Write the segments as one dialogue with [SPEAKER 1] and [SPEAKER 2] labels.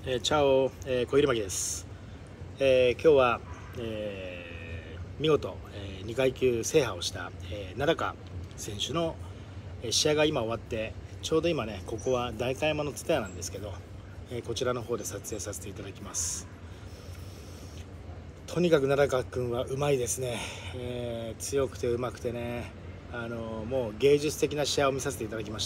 [SPEAKER 1] チャオ、小入巻です。今日は、見事、2階級制覇をした、名高選手の、試合が今終わって、ちょうど今ね、ここは代官山の蔦屋なんですけど、こちらの方で撮影させていただきます。とにかく名高君はうまいですね、強くてうまくてね、もう芸術的な試合を見させていただきました。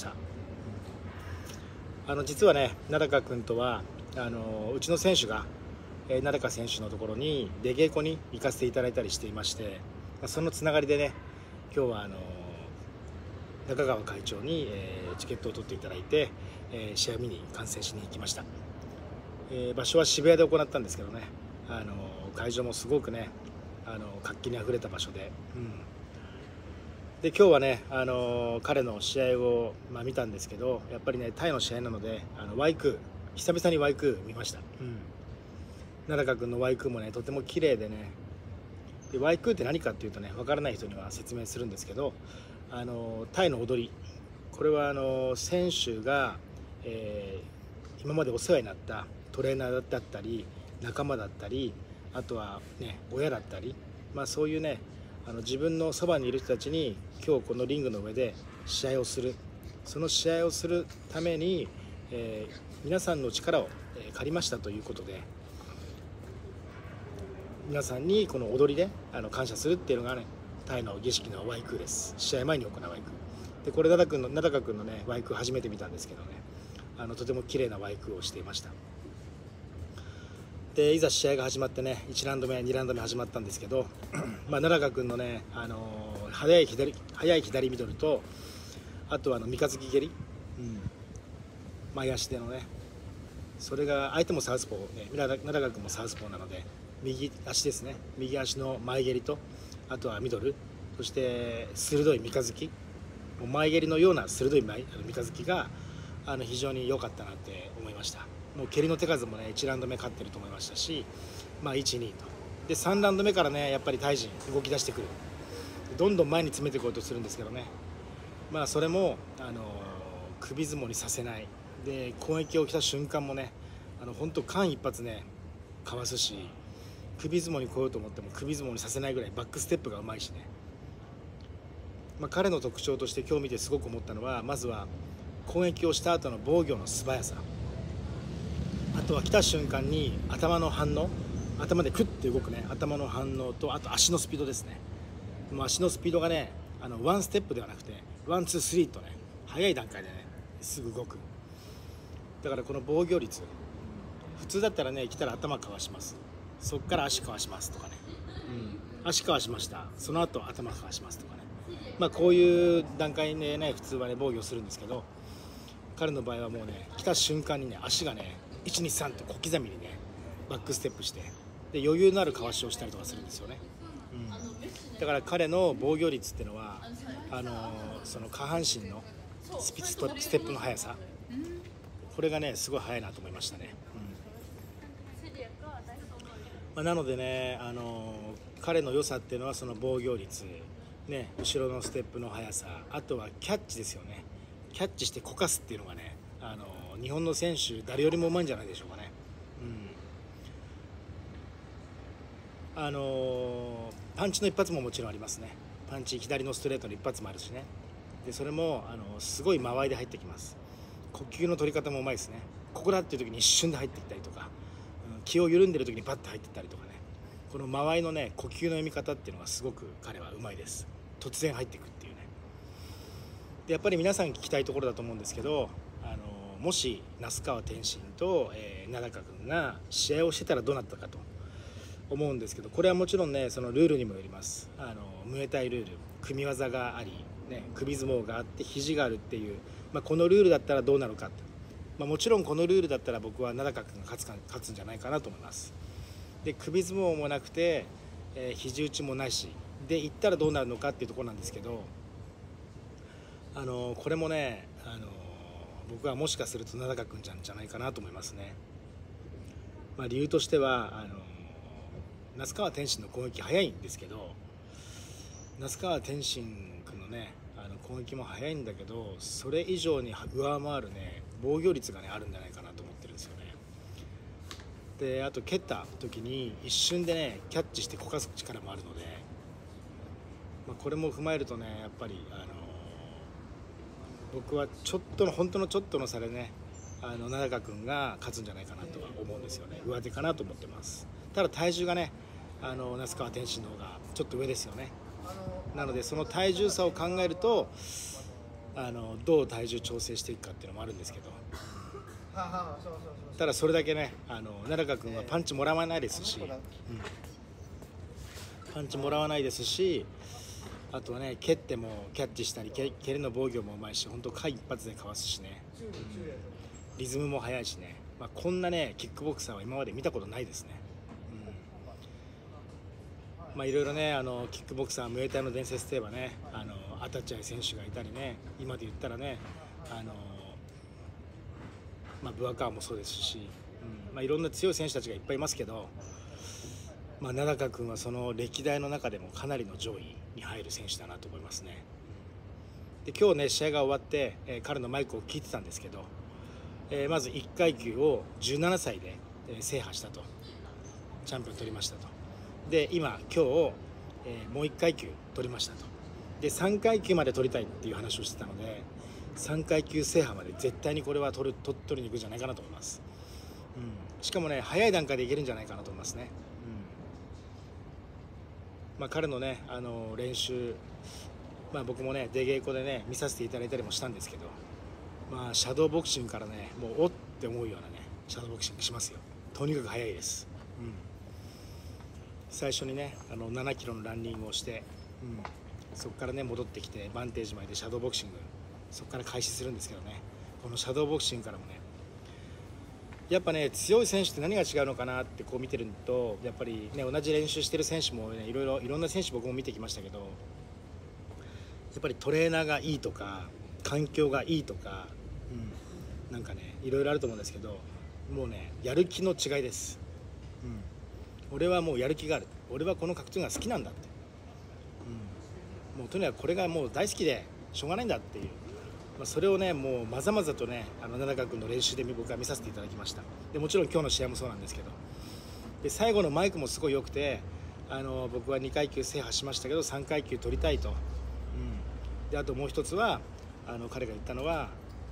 [SPEAKER 1] 実はね、名高君とはうちの選手が、名高選手のところに出稽古に行かせていただいたりしていまして、そのつながりでね、今日は中川会長に、チケットを取っていただいて、試合見に観戦しに行きました。場所は渋谷で行ったんですけどね、会場もすごくね、活気にあふれた場所で、で今日はね、彼の試合を、見たんですけど、やっぱりねタイの試合なのでワイク久々にワイク見ました。名高君のワイクもねとても綺麗でね、でワイクって何かっていうとね、分からない人には説明するんですけど、タイの踊り、これは選手が、今までお世話になったトレーナーだったり仲間だったり、あとはね親だったり、そういうね自分のそばにいる人たちに今日このリングの上で試合をする、その試合をするために、皆さんの力を借りましたということで、皆さんにこの踊りで感謝するっていうのがね、タイの儀式のワイクーです。試合前に行うワイクーで、これ名高君のねワイクー初めて見たんですけどね、とても綺麗なワイクーをしていました。でいざ試合が始まってね、1ラウンド目2ラウンド目始まったんですけど名高君のね、速い左ミドルと、あとは三日月蹴り、前足でのね、それが相手もサウスポー、ね、名高君もサウスポーなので右足ですね、右足の前蹴りと、あとはミドル、そして鋭い三日月、前蹴りのような鋭い三日月が非常に良かったなって思いました。もう蹴りの手数もね1ラウンド目勝ってると思いましたし、1、2とで3ラウンド目からねやっぱりタイ人動き出してくる、どんどん前に詰めていこうとするんですけどね、それも首相撲にさせないで、攻撃を来た瞬間もね本当間一髪ねかわすし、首相撲に来ようと思っても首相撲にさせないぐらいバックステップがうまいしね、彼の特徴として今日見てすごく思ったのは、まずは攻撃をした後の防御の素早さ、あとは来た瞬間に頭の反応、頭でクッて動くね頭の反応と、あと足のスピードですね。もう足のスピードがねワンステップではなくてワンツースリーとね、早い段階でねすぐ動く。だからこの防御率、普通だったらね来たら頭かわします、そっから足かわしますとかね、足かわしました、その後頭かわしますとかね、こういう段階でね普通はね防御するんですけど、彼の場合はもうね来た瞬間にね足がね123と小刻みにねバックステップして、で余裕のあるかわしをしたりとかするんですよね。だから彼の防御率っていうのはその下半身のステップの速さ、これがねすごい速いなと思いましたね。なのでね彼の良さっていうのはその防御率ね、後ろのステップの速さ、あとはキャッチですよね。キャッチしてこかすっていうのがね日本の選手誰よりもうまいんじゃないでしょうかね。パンチの一発ももちろんありますね。パンチ、左のストレートの一発もあるしね。でそれもすごい間合いで入ってきます。呼吸の取り方もうまいですね。ここだっていう時に一瞬で入ってきたりとか、気を緩んでる時にバッと入ってったりとかね、この間合いのね呼吸の読み方っていうのがすごく彼はうまいです。突然入っていくっていうね。でやっぱり皆さん聞きたいところだと思うんですけど、もし那須川天心と、名高君が試合をしてたらどうなったかと思うんですけど、これはもちろんねそのルールにもよります。ムエタイルール、組み技があり、ね、首相撲があって肘があるっていう、このルールだったらどうなのかって、もちろんこのルールだったら僕は名高君が勝つんじゃないかなと思います。で首相撲もなくて、肘打ちもないしでいったらどうなるのかっていうところなんですけど、これもね僕はもしかすると名高君じゃないかなと思いますね。理由としては那須川天心の攻撃早いんですけど、那須川天心君のね攻撃も早いんだけど、それ以上に上回るね防御率がねあるんじゃないかなと思ってるんですよね。 であと蹴った時に一瞬でねキャッチしてこかす力もあるので、これも踏まえるとねやっぱり、僕はちょっとの本当のちょっとの差でね名高君が勝つんじゃないかなとは思うんですよね。上手かなと思ってます。ただ体重がね那須川天心の方がちょっと上ですよね。なのでその体重差を考えるとどう体重調整していくかっていうのもあるんですけど、ただそれだけね名高君はパンチもらわないですし、パンチもらわないですし、あとはね蹴ってもキャッチしたり蹴りの防御もうまいし、本当間一髪でかわすしね、リズムも速いしね、こんなねキックボクサーは今まで見たことないですね。いろいろねキックボクサームエタイの伝説といえばねアタチャイ選手がいたりね、今で言ったらねブアカーもそうですし、いろんな強い選手たちがいっぱいいますけど、名高君はその歴代の中でもかなりの上位に入る選手だなと思いますね。で今日ね試合が終わって、彼のマイクを聞いてたんですけど、まず1階級を17歳で、制覇したと、チャンピオン取りましたと。で今日、もう1階級取りましたと。で3階級まで取りたいっていう話をしてたので、3階級制覇まで絶対にこれは取りに行くんじゃないかなと思います。しかもね早い段階でいけるんじゃないかなと思いますね。彼のね練習、僕もね出稽古でね見させていただいたりもしたんですけど、シャドーボクシングからねもうおって思うようなねシャドーボクシングしますよ。とにかく早いです。最初にね7キロのランニングをして、そこからね戻ってきてバンテージ前でシャドーボクシング、そこから開始するんですけどね、このシャドーボクシングからもねやっぱね強い選手って何が違うのかなってこう見てると、やっぱりね同じ練習してる選手もねいろんな選手僕も見てきましたけど、やっぱりトレーナーがいいとか環境がいいとか、なんかねいろいろあると思うんですけど、もうねやる気の違いです。俺はもうやる気がある、俺はこの格闘技が好きなんだって、もうとにかくこれがもう大好きでしょうがないんだっていう、それをねもうまざまざとね名高君の練習で僕は見させていただきました。でもちろん今日の試合もそうなんですけど、で最後のマイクもすごい良くて、僕は2階級制覇しましたけど3階級取りたいと、であともう一つは彼が言ったのは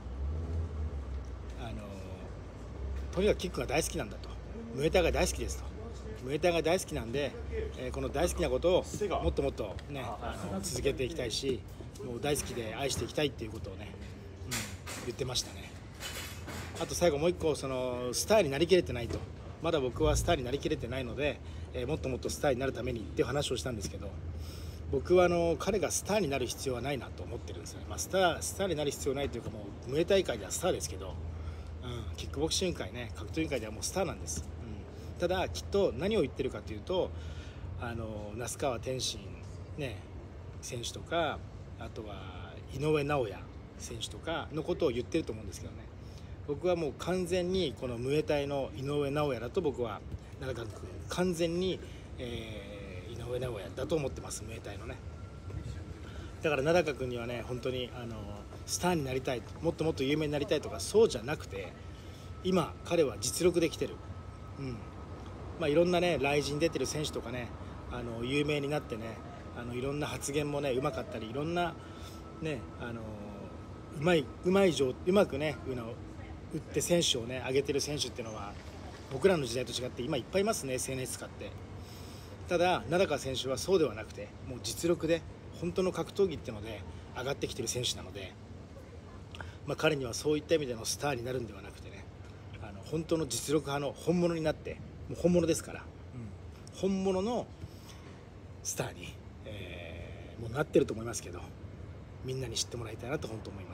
[SPEAKER 1] とにかくキックが大好きなんだと、ムエタイが大好きですと、ムエタイが大好きなんで、この大好きなことをもっともっとね続けていきたいし、もう大好きで愛していきたいっていうことをね、言ってましたね。あと最後もう一個、そのスターになりきれてないと、まだ僕はスターになりきれてないので、もっともっとスターになるためにっていう話をしたんですけど、僕は彼がスターになる必要はないなと思ってるんですよね。スターになる必要ないというか、もうムエタイ界ではスターですけど、キックボクシング界ね格闘技界ではもうスターなんです。ただきっと何を言ってるかというと、那須川天心ね選手とか、あとは井上尚弥選手とかのことを言ってると思うんですけどね、僕はもう完全にこのムエタイの井上尚弥だと僕は名高君完全に、井上尚弥だと思ってます、ムエタイのね。だから名高君にはね本当にスターになりたい、もっともっと有名になりたいとかそうじゃなくて、今彼は実力できてる、いろんなね雷神出てる選手とかね有名になってねいろんな発言もねうまかったり、いろんなねうまくね打って選手をね上げてる選手っていうのは僕らの時代と違って今いっぱいいますね、 SNS 使って。ただ名高選手はそうではなくて、もう実力で本当の格闘技っていうので上がってきてる選手なので、彼にはそういった意味でのスターになるんではなくてね、本当の実力派の本物になって、もう本物ですから、本物のスターに、もうなってると思いますけど、みんなに知ってもらいたいなと本当思います。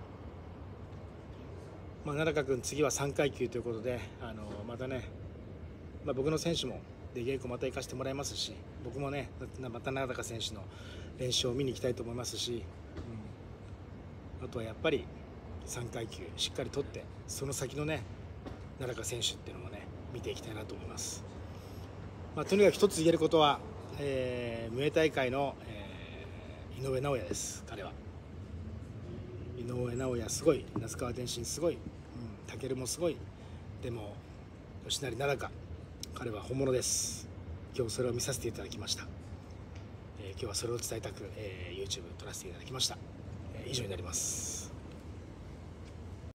[SPEAKER 1] 名高君次は3階級ということで、またね、僕の選手も出稽古また行かせてもらいますし、僕もねまた名高選手の練習を見に行きたいと思いますし、あとはやっぱり3階級しっかり取って、その先のね名高選手っていうのもね見ていきたいなと思います。とにかく一つ言えることは、ムエタイ界の、井上尚弥です。彼は井上尚弥すごい、那須川天心すごい、武尊もすごい。でも吉成奈良香、彼は本物です。今日それを見させていただきました。今日はそれを伝えたく、YouTube 撮らせていただきました。以上になります。